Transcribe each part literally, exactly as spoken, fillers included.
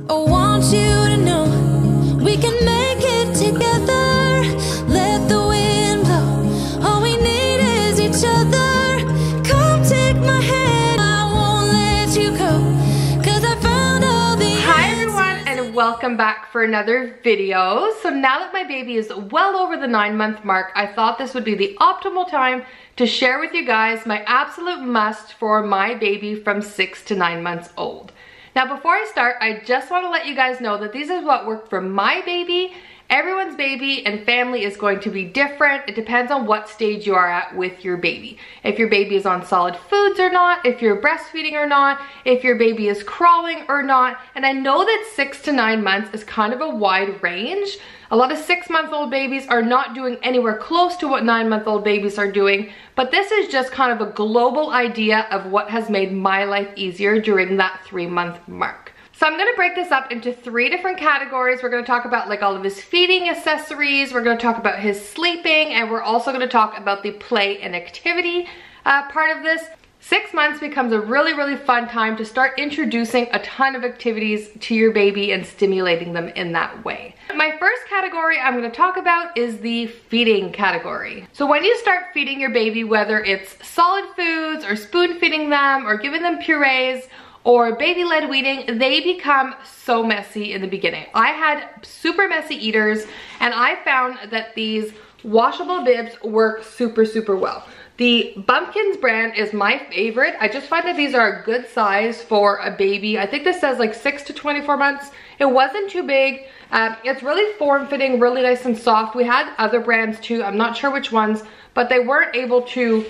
I want you to know we can make it together. Let the wind blow. All we need is each other. Come take my hand. I won't let you go, 'cause I found all the answers. Hi everyone, and welcome back for another video. So now that my baby is well over the nine month mark, I thought this would be the optimal time to share with you guys my absolute must for my baby from six to nine months old. Now before I start, I just want to let you guys know that this is what worked for my baby. Everyone's baby and family is going to be different. It depends on what stage you are at with your baby. If your baby is on solid foods or not, if you're breastfeeding or not, if your baby is crawling or not. And I know that six to nine months is kind of a wide range. A lot of six month old babies are not doing anywhere close to what nine month old babies are doing, but this is just kind of a global idea of what has made my life easier during that three month mark. So I'm gonna break this up into three different categories. We're gonna talk about like all of his feeding accessories, we're gonna talk about his sleeping, and we're also gonna talk about the play and activity uh, part of this. Six months becomes a really, really fun time to start introducing a ton of activities to your baby and stimulating them in that way. My first category I'm going to talk about is the feeding category. So when you start feeding your baby, whether it's solid foods or spoon feeding them or giving them purees or baby-led weaning, they become so messy in the beginning. I had super messy eaters, and I found that these washable bibs work super, super well. The Bumpkins brand is my favorite. I just find that these are a good size for a baby. I think this says like six to twenty-four months. It wasn't too big. Um, it's really form-fitting, really nice and soft. We had other brands too. I'm not sure which ones, but they weren't able to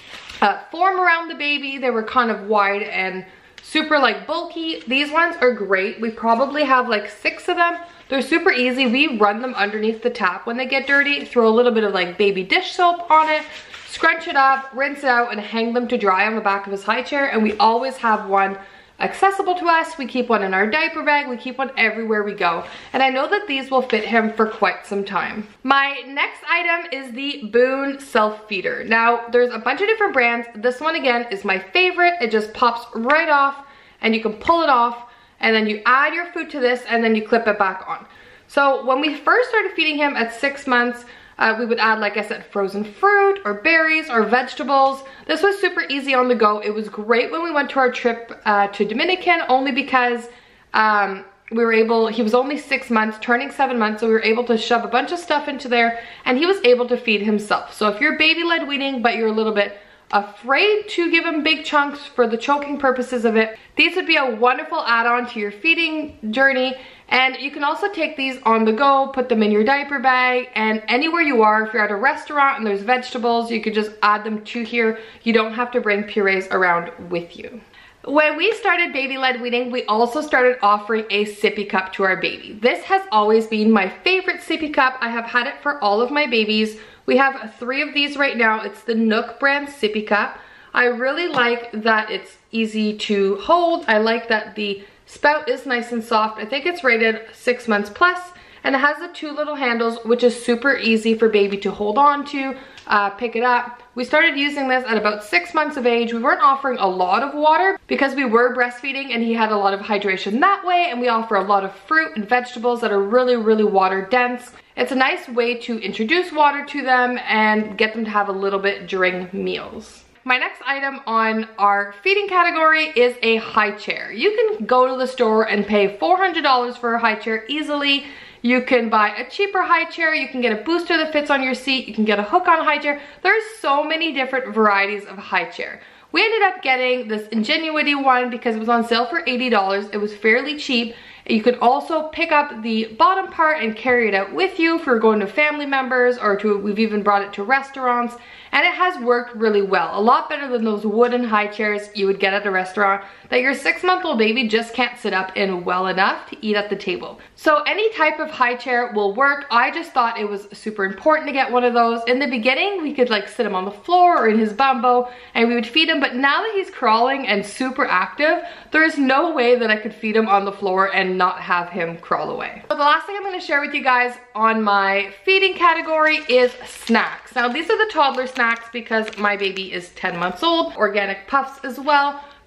uh, form around the baby. They were kind of wide and super like bulky. These ones are great. We probably have like six of them. They're super easy. We run them underneath the tap when they get dirty, throw a little bit of like baby dish soap on it, scrunch it up, rinse it out, and hang them to dry on the back of his high chair. And we always have one accessible to us. We keep one in our diaper bag. We keep one everywhere we go. And I know that these will fit him for quite some time. My next item is the Boon Self Feeder. Now, there's a bunch of different brands. This one, again, is my favorite. It just pops right off, and you can pull it off, and then you add your food to this, and then you clip it back on. So when we first started feeding him at six months, Uh, we would add, like I said, frozen fruit or berries or vegetables. This was super easy on the go. It was great when we went to our trip uh, to Dominican, only because um, we were able, he was only six months, turning seven months, so we were able to shove a bunch of stuff into there, and he was able to feed himself. So if you're baby-led weaning, but you're a little bit afraid to give him big chunks for the choking purposes of it, these would be a wonderful add-on to your feeding journey. And you can also take these on the go, put them in your diaper bag, and anywhere you are, if you're at a restaurant and there's vegetables, you could just add them to here. You don't have to bring purees around with you. When we started baby-led weaning, we also started offering a sippy cup to our baby. This has always been my favorite sippy cup. I have had it for all of my babies. We have three of these right now. It's the Nook brand sippy cup. I really like that it's easy to hold. I like that the spout is nice and soft. I think it's rated six months plus, and it has the two little handles, which is super easy for baby to hold on to, uh, pick it up. We started using this at about six months of age. We weren't offering a lot of water because we were breastfeeding and he had a lot of hydration that way, and we offer a lot of fruit and vegetables that are really, really water dense. It's a nice way to introduce water to them and get them to have a little bit during meals. My next item on our feeding category is a high chair. You can go to the store and pay four hundred dollars for a high chair easily. You can buy a cheaper high chair. You can get a booster that fits on your seat. You can get a hook on a high chair. There's so many different varieties of high chair. We ended up getting this Ingenuity one because it was on sale for eighty dollars. It was fairly cheap. You could also pick up the bottom part and carry it out with you if you're going to family members, or to, we've even brought it to restaurants, and it has worked really well. A lot better than those wooden high chairs you would get at a restaurant that your six month old baby just can't sit up in well enough to eat at the table. So any type of high chair will work. I just thought it was super important to get one of those. In the beginning, we could like sit him on the floor or in his bumbo and we would feed him, but now that he's crawling and super active, there is no way that I could feed him on the floor and not have him crawl away. So the last thing I'm going to share with you guys on my feeding category is snacks. Now these are the toddler snacks because my baby is ten months old. Organic puffs as well.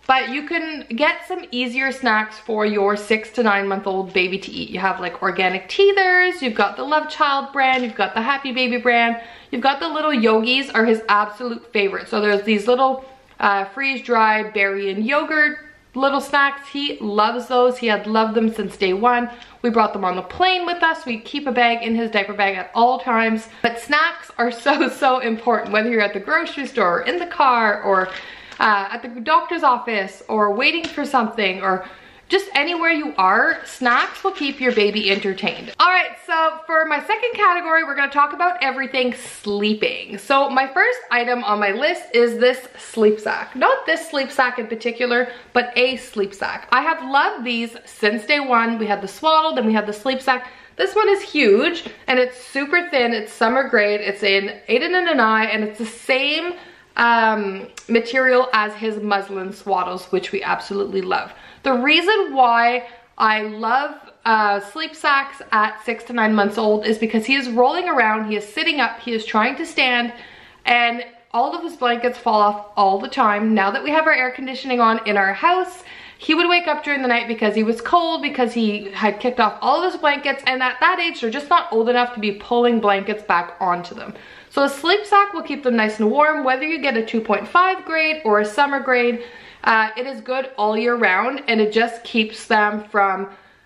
But you can get some easier snacks for your six to nine month old baby to eat. You have like organic teethers, you've got the Love Child brand, you've got the Happy Baby brand, you've got the little Yogis are his absolute favorite. So there's these little uh, freeze-dried berry and yogurt little snacks. He loves those. He had loved them since day one. We brought them on the plane with us. We keep a bag in his diaper bag at all times. But snacks are so, so important, whether you're at the grocery store, in the car, or uh, at the doctor's office, or waiting for something, or just anywhere you are, snacks will keep your baby entertained. All right, so for my second category, we're gonna talk about everything sleeping. So my first item on my list is this sleep sack. Not this sleep sack in particular, but a sleep sack. I have loved these since day one. We had the swaddle, then we had the sleep sack. This one is huge, and it's super thin. It's summer grade. It's in Aiden and Anai, and it's the same um, material as his muslin swaddles, which we absolutely love. The reason why I love uh, sleep sacks at six to nine months old is because he is rolling around, he is sitting up, he is trying to stand, and all of his blankets fall off all the time. Now that we have our air conditioning on in our house, he would wake up during the night because he was cold, because he had kicked off all of his blankets, and at that age, they're just not old enough to be pulling blankets back onto them. So a sleep sack will keep them nice and warm, whether you get a two point five grade or a summer grade. Uh, it is good all year round, and it just keeps them from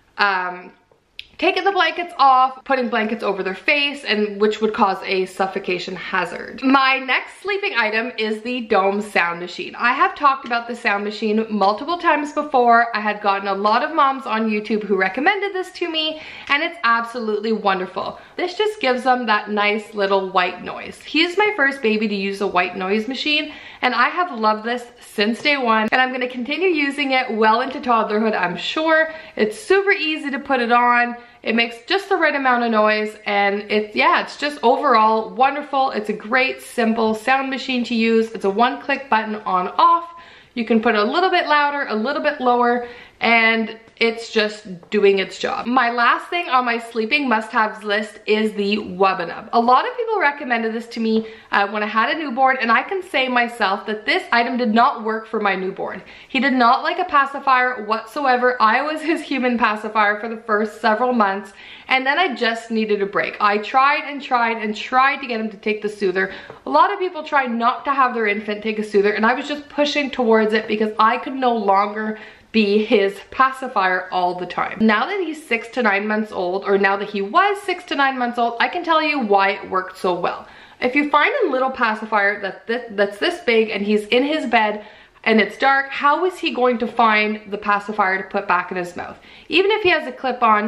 um, taking the blankets off, putting blankets over their face, and which would cause a suffocation hazard. My next sleeping item is the Dome sound machine. I have talked about the sound machine multiple times before. I had gotten a lot of moms on YouTube who recommended this to me, and it's absolutely wonderful. This just gives them that nice little white noise. He's my first baby to use a white noise machine, and I have loved this since day one, and I'm gonna continue using it well into toddlerhood, I'm sure. It's super easy to put it on. It makes just the right amount of noise, and it's, yeah, it's just overall wonderful. It's a great, simple sound machine to use. It's a one-click button on off. You can put it a little bit louder, a little bit lower, and it's just doing its job. My last thing on my sleeping must-haves list is the Wubbanub. A lot of people recommended this to me uh, when I had a newborn, and I can say myself that this item did not work for my newborn. He did not like a pacifier whatsoever. I was his human pacifier for the first several months, and then I just needed a break. I tried and tried and tried to get him to take the soother. A lot of people try not to have their infant take a soother, and I was just pushing towards it because I could no longer be his pacifier all the time. Now that he's six to nine months old, or now that he was six to nine months old, I can tell you why it worked so well. If you find a little pacifier that th that's this big and he's in his bed and it's dark, how is he going to find the pacifier to put back in his mouth? Even if he has a clip on,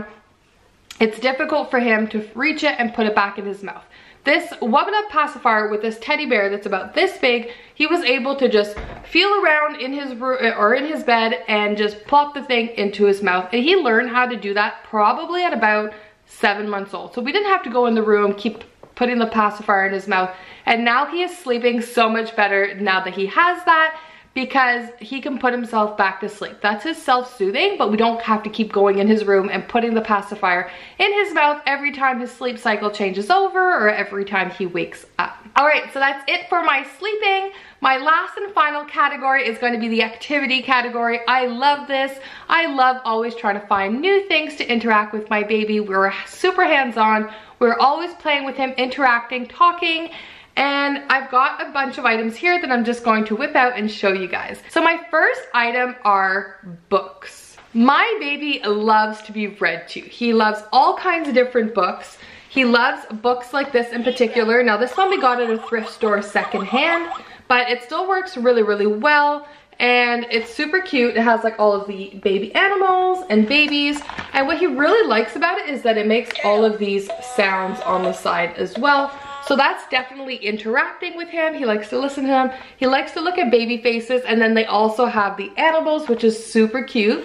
it's difficult for him to reach it and put it back in his mouth. This Wubbanub pacifier with this teddy bear that's about this big, he was able to just feel around in his room or in his bed and just plop the thing into his mouth. And he learned how to do that probably at about seven months old. So we didn't have to go in the room, keep putting the pacifier in his mouth. And now he is sleeping so much better now that he has that, because he can put himself back to sleep. That's his self-soothing, but we don't have to keep going in his room and putting the pacifier in his mouth every time his sleep cycle changes over or every time he wakes up. All right, so that's it for my sleeping. My last and final category is going to be the activity category. I love this. I love always trying to find new things to interact with my baby. We're super hands-on. We're always playing with him, interacting, talking. And I've got a bunch of items here that I'm just going to whip out and show you guys. So my first item are books. My baby loves to be read to. He loves all kinds of different books. He loves books like this in particular. Now this one we got at a thrift store secondhand, but it still works really, really well. And it's super cute. It has like all of the baby animals and babies. And what he really likes about it is that it makes all of these sounds on the side as well. So that's definitely interacting with him. He likes to listen to him. He likes to look at baby faces. And then they also have the animals, which is super cute.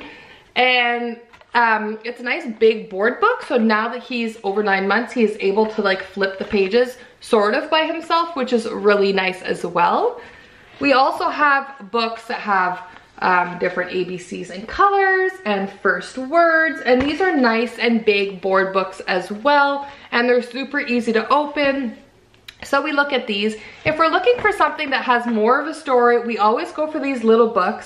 And um, it's a nice big board book. So now that he's over nine months, he is able to like flip the pages sort of by himself, which is really nice as well. We also have books that have um, different A B Cs and colors and first words. And these are nice and big board books as well. And they're super easy to open. So we look at these. If we're looking for something that has more of a story, we always go for these little books.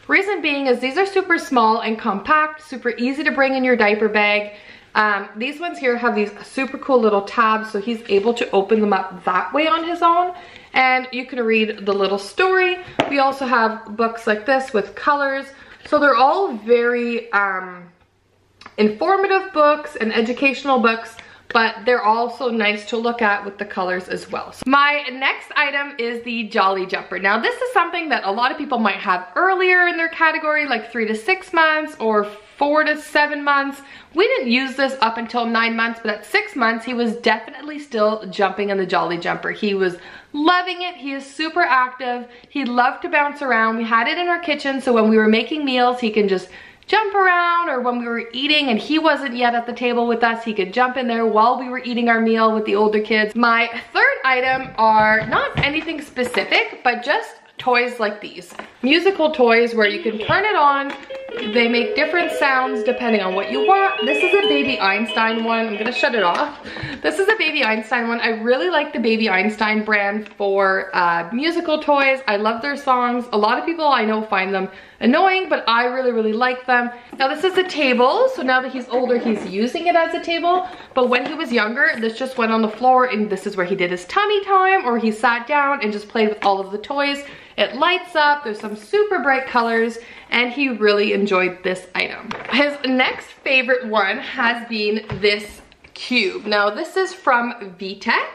Reason being is these are super small and compact, super easy to bring in your diaper bag. Um, these ones here have these super cool little tabs, so he's able to open them up that way on his own. And you can read the little story. We also have books like this with colors. So they're all very um, informative books and educational books, but they're also nice to look at with the colors as well. So my next item is the Jolly Jumper. Now this is something that a lot of people might have earlier in their category, like three to six months or four to seven months. We didn't use this up until nine months, but at six months, he was definitely still jumping in the Jolly Jumper. He was loving it. He is super active. He loved to bounce around. We had it in our kitchen, so when we were making meals, he can just jump around, or when we were eating and he wasn't yet at the table with us, he could jump in there while we were eating our meal with the older kids. My third item are not anything specific, but just toys like these. Musical toys where you can turn it on. They make different sounds depending on what you want. This is a Baby Einstein one. I'm gonna shut it off. This is a Baby Einstein one. I really like the Baby Einstein brand for uh, musical toys. I love their songs. A lot of people I know find them annoying, but I really, really like them. Now this is a table, so now that he's older, he's using it as a table. But when he was younger, this just went on the floor, and this is where he did his tummy time, or he sat down and just played with all of the toys. It lights up, there's some super bright colors, and he really enjoyed this item. His next favorite one has been this cube. Now this is from VTech,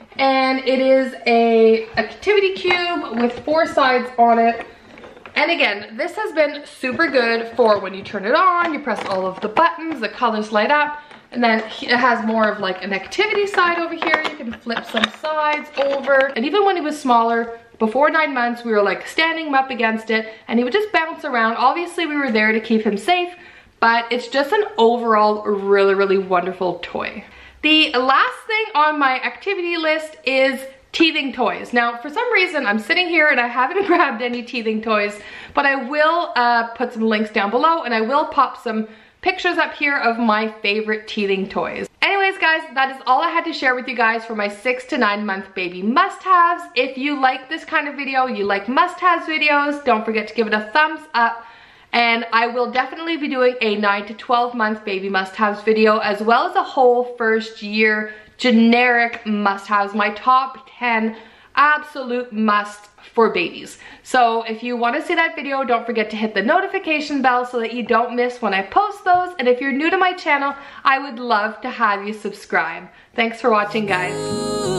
and it is a activity cube with four sides on it. And again, this has been super good for when you turn it on, you press all of the buttons, the colors light up, and then it has more of like an activity side over here. You can flip some sides over. And even when he was smaller, before nine months, we were like standing him up against it and he would just bounce around. Obviously we were there to keep him safe, but it's just an overall really, really wonderful toy. The last thing on my activity list is teething toys. Now, for some reason, I'm sitting here and I haven't grabbed any teething toys, but I will uh, put some links down below, and I will pop some pictures up here of my favorite teething toys. Anyways, guys, that is all I had to share with you guys for my six to nine month baby must-haves. If you like this kind of video, you like must-haves videos, don't forget to give it a thumbs up. And I will definitely be doing a nine to twelve month baby must-haves video, as well as a whole first year generic must-haves, my top ten absolute must for babies. So if you want to see that video, don't forget to hit the notification bell so that you don't miss when I post those. And if you're new to my channel, I would love to have you subscribe. Thanks for watching, guys.